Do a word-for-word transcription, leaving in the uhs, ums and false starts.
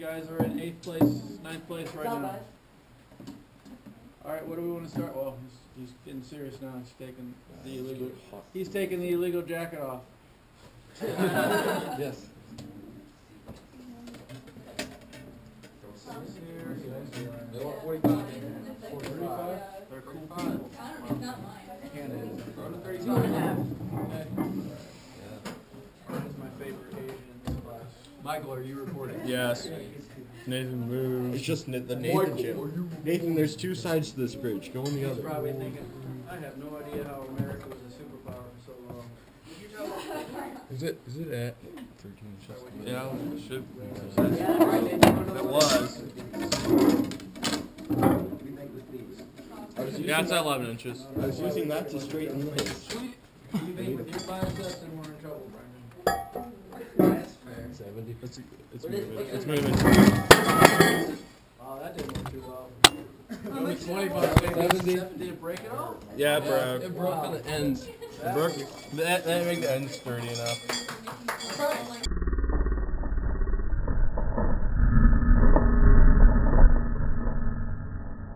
guys are in eighth place, ninth place right now. All right, what do we want to start? Well, he's, he's getting serious now. He's taking the illegal. He's taking the illegal jacket off. Yes. forty-five? They're cool people. That is my favorite Asian in this class. Michael, are you recording? Yes. Nathan moves. It's just the Nathan chip. Nathan, there's two sides to this bridge. Go on the He's other. probably thinking, I have no idea how America was a superpower for so long. Is it? Is it at thirteen inches? Yeah, it should. It was. I was using Yeah, it's that, at eleven inches. I was using that to straighten legs. You think with your biceps and we're in trouble, Brandon. seventy. It's, it's moving. It's moving. Oh, that didn't work too well. Only twenty-five, seventy. Did it break it off? Yeah, it broke. It broke on the ends. It broke. That, that make the ends sturdy enough.